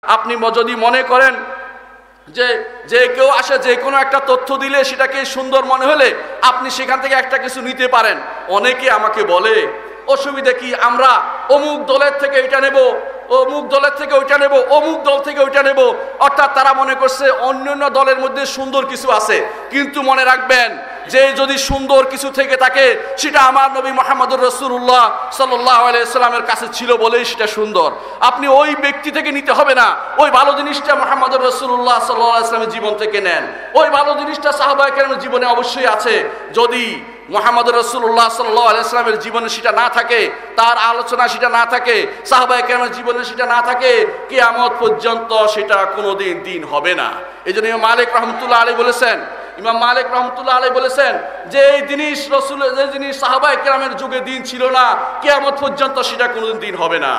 আপনি যদি মনে করেন যে যে কেউ আসে যে কোনো একটা তথ্য দিলে সেটাকে সুন্দর মনে হলে আপনি সেখান থেকে একটা কিছু নিতে পারেন। অনেকে আমাকে বলে অসুবিধা কি, আমরা অমুক দলের থেকে এটা নেব, অমুক দলের থেকে ওইটা নেব, অমুক দল থেকে ওইটা নেব। অর্থাৎ তারা মনে করছে অন্যান্য দলের মধ্যে সুন্দর কিছু আছে। কিন্তু মনে রাখবেন যে যদি সুন্দর কিছু থেকে থাকে সেটা আমার নবী মুহাম্মদুর রাসূলুল্লাহ সাল্লাল্লাহু আলাইহি সাল্লামের কাছে ছিল বলেই সেটা সুন্দর। আপনি ওই ব্যক্তি থেকে নিতে হবে না, ওই ভালো জিনিসটা মুহাম্মদুর রাসূলুল্লাহ সাল্লাল্লাহু আলাইহি সাল্লামের জীবন থেকে নেন। ওই ভালো জিনিসটা সাহাবায়ে কেরামের জীবনে অবশ্যই আছে। যদি মুহাম্মদুর রাসূলুল্লাহ সাল্লাল্লাহু আলাইহি সাল্লামের জীবনে সেটা না থাকে, তার আলোচনা সেটা না থাকে, সাহাবায়ে কেরামের জীবনে সেটা না থাকে, কিয়ামত পর্যন্ত সেটা কোনোদিন দিন হবে না। এইজন্য ইমাম মালিক রাহমাতুল্লাহ আলাইহি বলেছেন, ইমাম মালিক রাহমাতুল্লাহ আলাইহি বলেছেন যে এই জিনিস রাসূলের, যে জিনিস সাহাবায়ে কেরামের যুগে দিন ছিল না, কিয়ামত পর্যন্ত সেটা কোনোদিন দিন হবে না।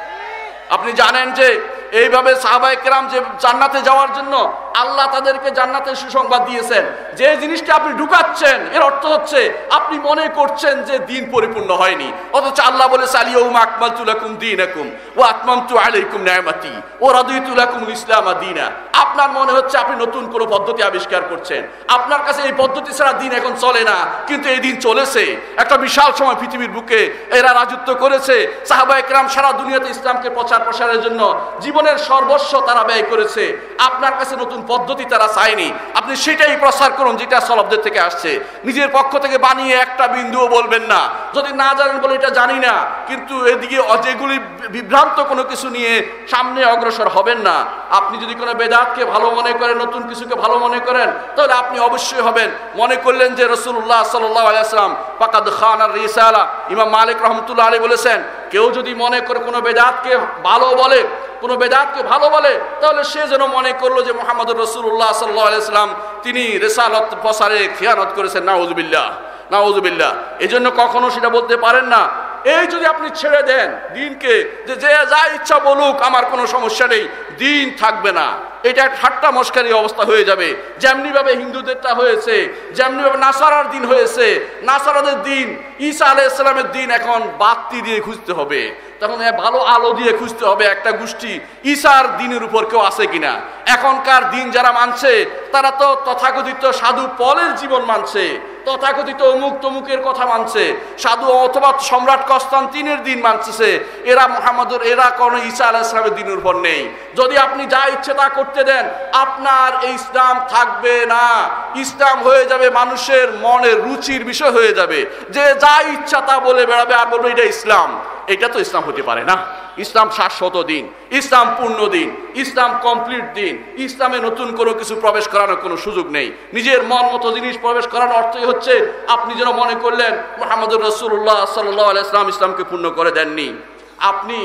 আপনি জানেন যে এইভাবে সাহাবায়ে কেরাম যে জান্নাতে যাওয়ার জন্য আল্লাহ তাদেরকে জান্নাতের সুসংবাদ দিয়েছেন। যে জিনিসটা আপনি ঢুকাচ্ছেন এর অর্থ হচ্ছে আপনি মনে করছেন যে দিন পরিপূর্ণ হয়নি, অথচ আল্লাহ বলেছে আল-ইয়াউমা আকমালতু লাকুম দীনাকুম ওয়া আতমামতু আলাইকুম নি'মাতি ওয়া রাদিতু লাকুমুল ইসলাম দীনা। আপনার মনে হচ্ছে আপনি নতুন কোনো পদ্ধতি আবিষ্কার করছেন, আপনার কাছে এই পদ্ধতি ছাড়া দিন এখন চলে না, কিন্তু এই দিন চলেছে। একটা বিশাল সময় পৃথিবীর বুকে এরা রাজত্ব করেছে। সাহাবায়ে কেরাম সারা দুনিয়াতে ইসলামকে প্রসারের জন্য জীবনের সর্বস্ব তারা ব্যয় করেছে। আপনার কাছে নতুন পদ্ধতি তারা চায়নি, আপনি সেটাই প্রচার করুন যেটা সলবদের থেকে আসছে। নিজের পক্ষ থেকে বানিয়ে একটা বিন্দুও বলবেন না। যদি না জানেন বলে এটা জানি না, কিন্তু এদিকে যেগুলি বিভ্রান্ত কোনো কিছু নিয়ে সামনে অগ্রসর হবেন না। আপনি যদি কোনো বেদাতকে ভালো মনে করেন, নতুন কিছুকে ভালো মনে করেন, তাহলে আপনি অবশ্যই হবেন। মনে করলেন যে রাসূলুল্লাহ সাল্লাল্লাহু আলাইহি ওয়াসাল্লাম ফাকাদ খানা রিসালা। ইমাম মালিক রাহমাতুল্লাহ আলাইহি বলেছেন কেউ যদি মনে করে কোনো বেদাতকে ভালো বলে, কোনো বেদাতকে ভালো বলে, তাহলে সে যেন মনে করলো যে মুহাম্মদুর রাসূলুল্লাহ সাল্লাল্লাহু আলাইহি ওয়াসাল্লাম তিনি রিসালাত প্রসারে খিয়ানত করেছেন। নাউযুবিল্লাহ, নাউযুবিল্লাহ। এজন্য কখনো সেটা বলতে পারেন না। এই যদি আপনি ছেড়ে দেন দিনকে, যে যে যা ইচ্ছা বলুক আমার কোনো সমস্যা নেই, দিন থাকবে না। এটা একটা ঠাট্টা মস্কারি অবস্থা হয়ে যাবে। যেমনিভাবে হিন্দুদেরটা হয়েছে, যেমনিভাবে নাসারার দিন হয়েছে, নাসারাদের দিন, ঈসা আলাইহিস সালামের দিন এখন বাতি দিয়ে খুঁজতে হবে, তখন ভালো আলো দিয়ে খুঁজতে হবে একটা গোষ্ঠী ঈসার দিনের উপর কেউ আছে কিনা। এখনকার দিন যারা মানছে তারা তো তথাকথিত সাধু পলের জীবন মানছে, তথাকথিত অমুক তমুকের কথা মানছে, সাধু অথবা সম্রাট কনস্টান্টিনের দিন মানছে। এরা মুহাম্মদের, এরা কোনো ঈসা আলাইহিস সালামের দিনের উপর নেই। যদি আপনি যা ইচ্ছে তা করতে দেন, আপনার এই ইসলাম থাকবে না। ইসলাম হয়ে যাবে মানুষের মনের রুচির বিষয় হয়ে যাবে, যে যা ইচ্ছা তা বলে বেড়াবে আর বলবে এটা ইসলাম। এটা তো ইসলাম হতে পারে না। ইসলাম শাশ্বত দিন, ইসলাম পূর্ণ দিন, ইসলাম কমপ্লিট দিন। ইসলামে নতুন কোনো কিছু প্রবেশ করানোর কোনো সুযোগ নেই। নিজের মন মতো জিনিস প্রবেশ করানোর অর্থই হচ্ছে আপনি যেন মনে করলেন মুহাম্মদুর রাসূলুল্লাহ সাল্লাল্লাহু আলাইহি ওয়াসাল্লাম ইসলামকে পূর্ণ করে দেননি। আপনি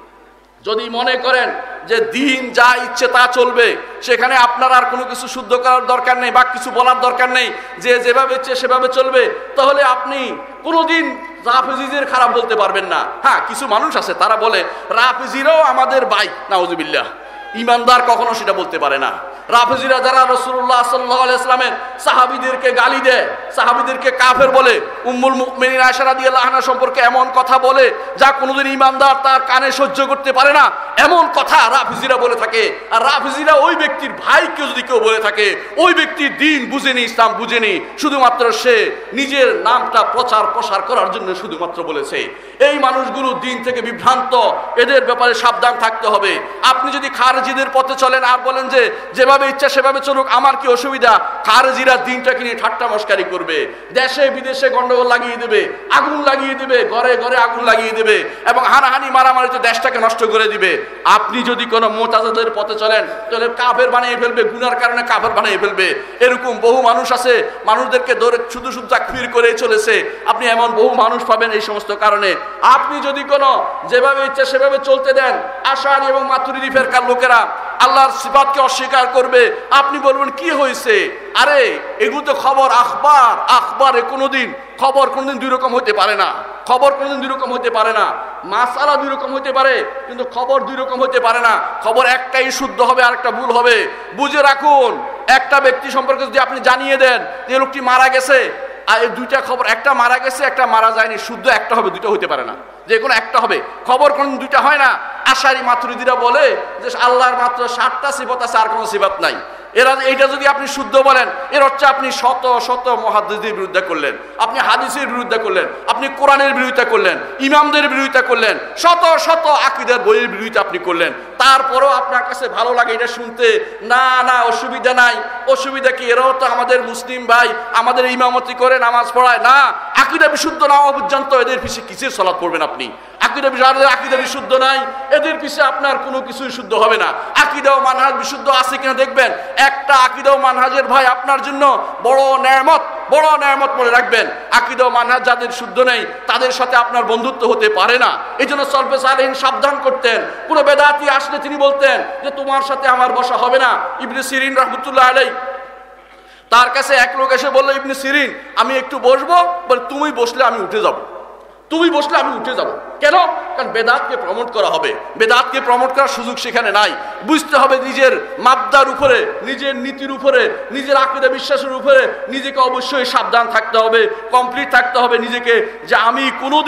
যদি মনে করেন যে দিন যা ইচ্ছে তা চলবে, সেখানে আপনার আর কোনো কিছু শুদ্ধ করার দরকার নেই বা কিছু বলার দরকার নেই, যে যেভাবে ইচ্ছে সেভাবে চলবে, তাহলে আপনি কোনোদিন রাফেজিদের খারাপ বলতে পারবেন না। হ্যাঁ, কিছু মানুষ আছে তারা বলে রাফেজিরাও আমাদের ভাই। নাউযুবিল্লাহ। ইমানদার কখনো সেটা বলতে পারে না। রাফেজিরা যারা রাসূলুল্লাহ সাল্লাল্লাহু আলাইহি ওয়াসাল্লামের সাহাবীদেরকে গালি দেয়, সাহাবীদেরকে কাফের বলে, উম্মুল মুমিনিন আয়েশা রাদিয়াল্লাহু আনহা সম্পর্কে এমন কথা বলে যা কোনোদিন ইমানদার তার কানে সহ্য করতে পারে না, এমন কথা রাফেজিরা বলে থাকে। আর রাফেজিরা ওই ব্যক্তির ভাইকে যদি কেউ বলে থাকে, ওই ব্যক্তি দিন বুঝেনি, ইসলাম বুঝেনি, শুধুমাত্র সে নিজের নামটা প্রসার করার জন্য শুধুমাত্র বলেছে। এই মানুষগুলো দিন থেকে বিভ্রান্ত, এদের ব্যাপারে সাবধান থাকতে হবে। আপনি যদি খারেজিদের পথে চলেন আর বলেন যে যেভাবে ইচ্ছা সেভাবে চলুক, আমার কি অসুবিধা, খারেজিরা দিনটাকে নিয়ে ঠাট্টা মস্কারি করবে, দেশে বিদেশে গন্ডগোল লাগিয়ে দেবে, আগুন লাগিয়ে দেবে, ঘরে ঘরে আগুন লাগিয়ে দেবে এবং হানাহানি মারামারিতে দেশটাকে নষ্ট করে দিবে। আপনি যদি কোনো মুতাজিলাদের পথে চলেন তাহলে কাফের বানিয়ে ফেলবে, গুনার কারণে কাফের বানিয়ে ফেলবে। এরকম বহু মানুষ আছে, মানুষদেরকে ধরে শুধু তাকফির করে চলেছে। আপনি এমন বহু মানুষ পাবেন এই সমস্ত কারণে। আপনি যদি কোনো যেভাবে ইচ্ছা সেভাবে চলতে দেন, আশারী এবং মাতুরিদি ফেরকার লোকেরা আল্লাহর সিফাতকে অস্বীকার করবে। আপনি বলবেন কি হয়েছে, আরে এগুলো তো খবর, আখবারে কোনোদিন খবর কোনোদিন দুই রকম হতে পারে না। খবর কোনোদিন দুই রকম হতে পারে না। মাসালা দুই রকম হতে পারে, কিন্তু খবর দুই রকম হতে পারে না। খবর একটাই শুদ্ধ হবে আর একটা ভুল হবে। বুঝে রাখুন, একটা ব্যক্তি সম্পর্কে যদি আপনি জানিয়ে দেন যে লোকটি মারা গেছে, আর এই দুইটা খবর, একটা মারা গেছে একটা মারা যায়নি, শুদ্ধ একটা হবে, দুইটা হতে পারে না, যে কোনো একটা হবে, খবর কোন দুইটা হয় না। আশারি মাতুরিদিরা বলে যে আল্লাহর মাত্র 7টা সিফাত আছে, আর কোনো সিফাত নাই। এইটা যদি আপনি শুদ্ধ বলেন, এর হচ্ছে আপনি শত শত মুহাদ্দিসের বিরুদ্ধে করলেন, আপনি হাদিসের বিরুদ্ধে করলেন, আপনি কোরআনের বিরোধিতা করলেন, ইমামদের বিরোধিতা করলেন, শত শত আকীদার বইয়ের বিরোধিতা আপনি করলেন। তারপরেও আপনার কাছে ভালো লাগে এটা শুনতে, না না অসুবিধা নাই। অসুবিধা কি? এরাও তো আমাদের মুসলিম ভাই, আমাদের ইমামতি করে নামাজ পড়ায় না, আকীদা বিশুদ্ধ না হওয়া পর্যন্ত এদের পিছিয়ে কিসের সালাত পড়বেন আপনি? আকীদা বিশুদ্ধ নাই, এদের পিছিয়ে আপনার কোনো কিছুই শুদ্ধ হবে না। আকীদা ও মানহাজ বিশুদ্ধ আছে কিনা দেখবেন। একটা আকীদা ও মানহাজের ভাই আপনার জন্য বড় নেয়ামত মনে রাখবেন। আকীদা ও মানহাজ যাদের শুদ্ধ নেই তাদের সাথে আপনার বন্ধুত্ব হতে পারে না। এই জন্য সলফে সালেহীন সাবধান করতেন, কোন বেদাতি আসলে তিনি বলতেন যে তোমার সাথে আমার বসা হবে না। ইবনে সিরিন রাহমাতুল্লাহ আলাইহি, তার কাছে এক লোক এসে বলল, ইবনে সিরিন আমি একটু বসবো, বলে তুমি বসলে আমি উঠে যাব, তুমি বসলে আমি উঠে যাব। কেন? কারণ বেদাতকে প্রমোট করা হবে, বেদাতকে প্রমোট করার সুযোগ সেখানে নাই। বুঝতে হবে নিজের মাবদার উপরে, নিজের নীতির উপরে, নিজের আকীদা বিশ্বাসের উপরে নিজেকে অবশ্যই সাবধান থাকতে হবে, কমপ্লিট থাকতে হবে নিজেকে, যে আমি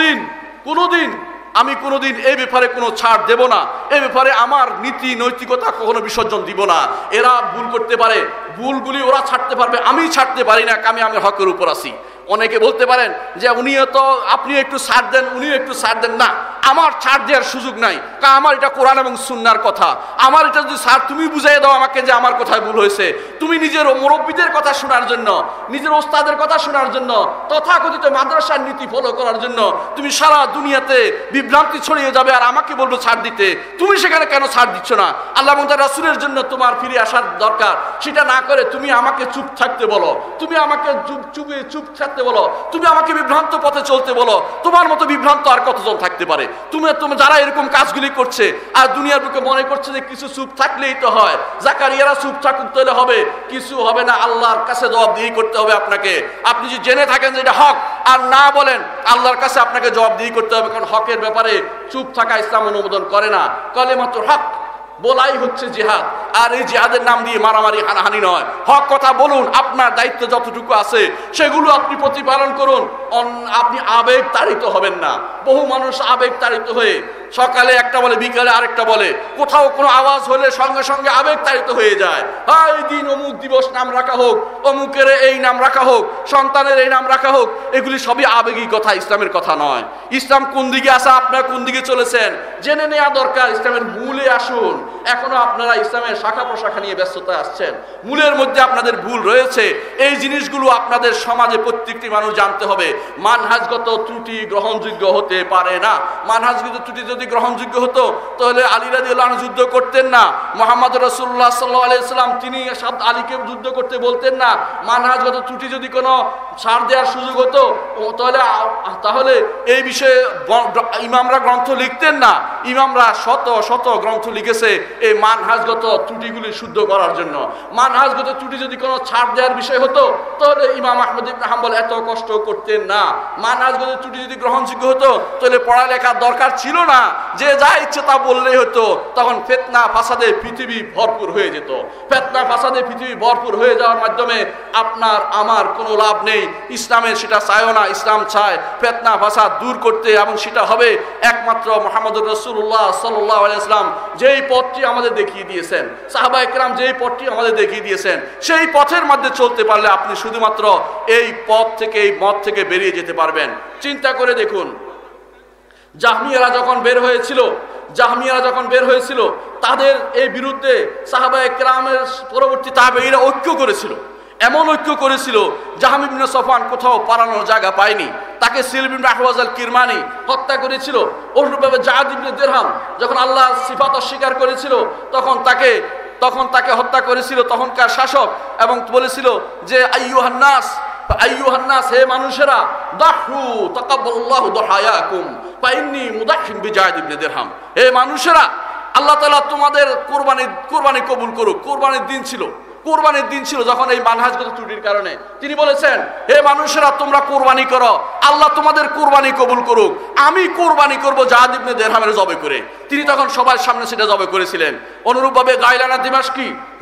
কোনোদিন এই ব্যাপারে কোনো ছাড় দেব না, এই ব্যাপারে আমার নীতি নৈতিকতা কখনো বিসর্জন দিব না। এরা ভুল করতে পারে, ভুলগুলি ওরা ছাড়তে পারবে, আমি ছাড়তে পারি না, আমি হকের উপর আছি। অনেকে বলতে পারেন যে উনিও তো, আপনি একটু ছাড় দেন, উনিও একটু ছাড় দেন। না, আমার ছাড় দেওয়ার সুযোগ নাই, কারণ আমার এটা কোরআন এবং সুন্নাহর কথা। আমার এটা যদি ছাড় তুমি বুঝাই দাও আমাকে যে আমার কোথায় ভুল হয়েছে, তুমি নিজের মুরব্বীদের কথা শোনার জন্য, নিজের ওস্তাদের কথা শোনার জন্য, তথাকথিত মাদ্রাসার নীতি ফলো করার জন্য তুমি সারা দুনিয়াতে বিভ্রান্তি ছড়িয়ে যাবে, আর আমাকে বলবো ছাড় দিতে। তুমি সেখানে কেন ছাড় দিচ্ছ না? আল্লাহ এবং তার রাসূলের জন্য তোমার ফিরে আসার দরকার। সেটা না করে তুমি আমাকে চুপ থাকতে বলো, তুমি আমাকে চুপ থাকতে বলো, তুমি আমাকে বিভ্রান্ত পথে চলতে বলো। তোমার মতো বিভ্রান্ত আর কতজন থাকতে পারে? তুমি যারা এরকম কাজগুলি করছে আর দুনিয়ার বুকে মনে করছে যে কিছু চুপ থাকলেই তো হয়, জাকারিয়ারা চুপ থাকুক তাহলে হবে, কিছু হবে না। আল্লাহর কাছে জবাবদিহি করতে হবে আপনাকে। আপনি যদি জেনে থাকেন যে এটা হক আর না বলেন, আল্লাহর কাছে আপনাকে জবাবদিহি করতে হবে, কারণ হকের ব্যাপারে চুপ থাকা ইসলাম অনুমোদন করে না। কালেমাতুল হক বলাই হচ্ছে জিহাদ, আর এই জিহাদের নাম দিয়ে মারামারি হানাহানি নয়। হক কথা বলুন, আপনার দায়িত্ব যতটুকু আছে সেগুলো আপনি প্রতিপালন করুন। আপনি আবেগ তাড়িত হবেন না। বহু মানুষ আবেগ তাড়িত হয়ে সকালে একটা বলে, বিকালে আরেকটা বলে, কোথাও কোনো আওয়াজ হলে সঙ্গে সঙ্গে আবেগ তাড়িত হয়ে যায়। এই দিন অমুক দিবস নাম রাখা হোক, অমুকের এই নাম রাখা হোক, সন্তানের এই নাম রাখা হোক, এগুলি সবই আবেগী কথা, ইসলামের কথা নয়। ইসলাম কোন দিকে আসা, আপনারা কোন দিকে চলেছেন জেনে নেওয়া দরকার। ইসলামের মূলে আসুন। এখনো আপনারা ইসলামের শাখা প্রশাখা নিয়ে ব্যস্ততায় আসছেন, মূলের মধ্যে আপনাদের ভুল রয়েছে। এই জিনিসগুলো আপনাদের সমাজে প্রত্যেকটি মানুষ জানতে হবে। মানহাজগত ত্রুটি গ্রহণযোগ্য হতে পারে না। মানহাজগত ত্রুটি যদি গ্রহণযোগ্য হতো তাহলে আলী রাদিয়াল্লাহু আনহু যুদ্ধ করতেন না, মুহাম্মদ রাসূলুল্লাহ সাল্লাল্লাহু আলাইহি ওয়াসাল্লাম তিনি আলীকে যুদ্ধ করতে বলতেন না। মানহাজগত ত্রুটি যদি কোনো ছাড় দেওয়ার সুযোগ হতো তাহলে এই বিষয়ে ইমামরা গ্রন্থ লিখতেন না। ইমামরা শত শত গ্রন্থ লিখেছে এই মানহাজগত ত্রুটিগুলি শুদ্ধ করার জন্য। মানহাজগত ত্রুটি যদি কোনো ছাড় দেওয়ার বিষয় হতো তাহলে ইমাম আহমদ ইবনে হাম্বল এত কষ্ট করতেন না। মানহাজগত ত্রুটি যদি গ্রহণযোগ্য হতো তাহলে পড়ালেখার দরকার ছিল না, যে যা ইচ্ছে তা বললেই হতো। তখন ফিতনা ফাসাদে পৃথিবী ভরপুর হয়ে যেত। ফিতনা ফাসাদে পৃথিবী ভরপুর হয়ে যাওয়ার মাধ্যমে আপনার আমার কোনো লাভ নেই। ইসলামের সেটা চায়ও না। ইসলাম চায় ফিতনা ফাসাদ দূর করতে, এবং সেটা হবে একমাত্র মুহাম্মদুর রাসূলুল্লাহ সাল্লাল্লাহু আলাইহি ওয়াসাল্লাম যেই পথটি আমাদের দেখিয়ে দিয়েছেন, সাহাবায়ে কেরাম যেই পথটি আমাদের দেখিয়ে দিয়েছেন, সেই পথের মধ্যে চলতে পারলে আপনি শুধুমাত্র এই পথ থেকে, এই মত থেকে বেরিয়ে যেতে পারবেন। চিন্তা করে দেখুন, জাহমিয়ারা যখন বের হয়েছিল তাদের এই বিরুদ্ধে সাহাবায়ে কেরামের পরবর্তী তাবেঈরা ঐক্য করেছিল। এমন ঐক্য করেছিল জাহম ইবনে সফওয়ান কোথাও পালানোর জায়গা পায়নি, তাকে সিলব ইবনে আহওয়াজ আল কিরমানি হত্যা করেছিল। অনুরূপভাবে জাদ ইবনে দিরহাম যখন আল্লাহর সিফাত অস্বীকার করেছিল তখন তাকে হত্যা করেছিল তখনকার শাসক, এবং বলেছিল যে আইয়ুহান নাস, হে মানুষেরা, দাহু তাকাব্বালাল্লাহু দুহায়াকুম ফাইন্নী মুদাহহিম বিজাদ ইবনে দিরহাম, হে মানুষেরা, আল্লাহ তাআলা তোমাদের কুরবানি কবুল করুক। কোরবানির দিন ছিল যখন এই মানহাজগত ত্রুটির কারণে তিনি বলেছেন, হে মানুষেরা তোমরা কোরবানি করো, আল্লাহ তোমাদের কোরবানি কবুল করুক। আমি কোরবানি করব জাদ ইবনে দিরহামের জবে করে। তিনি তখন সবার সামনে সেটা জবে করেছিলেন। অনুরূপভাবে গাইলানা দিমাশকি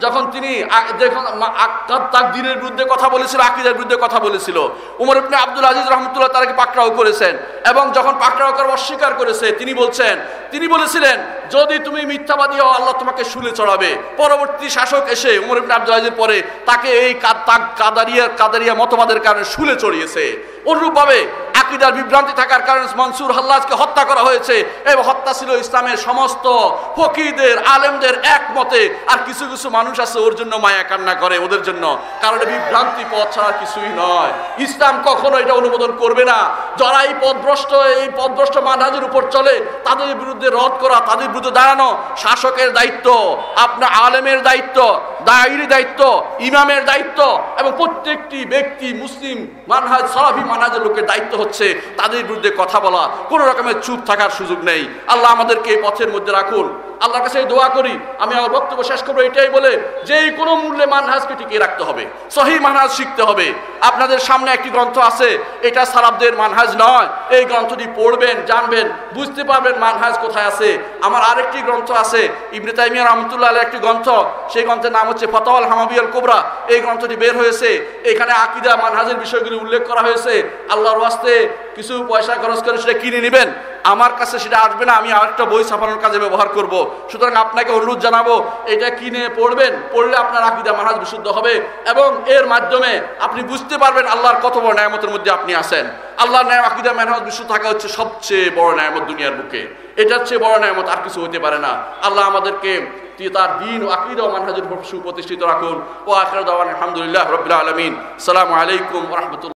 যখন তিনি তাকদীরের বিরুদ্ধে কথা বলেছিল, আকীদার বিরুদ্ধে কথা বলেছিল, উমর ইবনে আব্দুল আজিজ রাহমাতুল্লাহ তাকে পাকড়াও করেছেন। এবং যখন পাকড়াও করে অস্বীকার করেছে, তিনি বলেছিলেন যদি তুমি মিথ্যাবাদী হও আল্লাহ তোমাকে শুলে চড়াবে। পরবর্তী শাসক এসে উমর ইবনে আব্দুল আজিজের পরে তাকে এই কাদারিয়া মতবাদের কারণে শুলে চড়িয়েছে। অনুরূপভাবে আকীদার বিভ্রান্তি থাকার কারণে মনসুর হাল্লাজকে হত্যা করা হয়েছে, এবং হত্যা ছিল ইসলামের সমস্ত ফকিহদের আলেমদের একমতে। আর কিছু কিছু মানুষ আছে ওর জন্য মায়া কান্না করে ওদের জন্য, কারণ বিভ্রান্তি পথ ছাড়া কিছুই নয়। ইসলাম কখনো এটা অনুমোদন করবে না। যারা এই পথভ্রষ্ট মানহাজের উপর চলে তাদের বিরুদ্ধে রদ করা, তাদের বিরুদ্ধে দাঁড়ানো শাসকের দায়িত্ব, আপনার আলেমের দায়িত্ব, দায়ীর দায়িত্ব, ইমামের দায়িত্ব, এবং প্রত্যেকটি ব্যক্তি মুসলিম মানহাজ সালাফি মানহাজের লোকের দায়িত্ব হচ্ছে তাদের বিরুদ্ধে কথা বলা, কোনো রকমের চুপ থাকার সুযোগ নেই। আল্লাহ আমাদেরকে এই পথের মধ্যে রাখুন। আল্লাহর কাছে দোয়া করি। আমি আমার বক্তব্য শেষ করবো এটাই বলে যে কোনো মূল্যে মানহাজকে টিকিয়ে রাখতে হবে, সহিহ মানহাজ শিখতে হবে। আপনাদের সামনে একটি গ্রন্থ আছে, এটা সালাফদের মানহাজ নয়। এই গ্রন্থটি পড়বেন, জানবেন, বুঝতে পারবেন মানহাজ কোথায় আছে। আমার আরেকটি গ্রন্থ আছে ইবনে তাইমিয়া রাহমাতুল্লাহ আলাইহির একটি গ্রন্থ, সেই গ্রন্থের নাম হচ্ছে ফাতাওয়াল হামাবিয়াল কুবরা। এই গ্রন্থটি বের হয়েছে, এখানে আকীদা মানহাজের বিষয়গুলি উল্লেখ করা হয়েছে। আল্লাহর ওয়াস্তে কিছু পয়সা খরচ করে সেটা কিনে নেবেন, আমার কাছে সেটা আসবে না, আমি আরেকটা বই ছাপানোর কাজে ব্যবহার করব। সুতরাং আপনাকে অনুরোধ জানাবো এটা কিনে পড়বেন, পড়লে আপনার আকীদা মানহাজ বিশুদ্ধ হবে, এবং এর মাধ্যমে আপনি বুঝতে পারবেন আল্লাহর কত বড় নেয়ামতের মধ্যে আপনি আছেন। আল্লাহর আকীদা মানহাজ বিশুদ্ধ থাকা হচ্ছে সবচেয়ে বড় নেয়ামত দুনিয়ার বুকে। এটার চেয়ে বড় নেয়ামত আর কিছু হতে পারে না। আল্লাহ আমাদেরকে তার দ্বীন ও আকীদা ও মানহাজের উপর সুপ্রতিষ্ঠিত রাখুন। ওয়া আখিরু দাওয়ানা আলহামদুলিল্লাহি রাব্বিল আলামিন। আসসালামু আলাইকুম ওয়া রাহমাতুল্লাহ।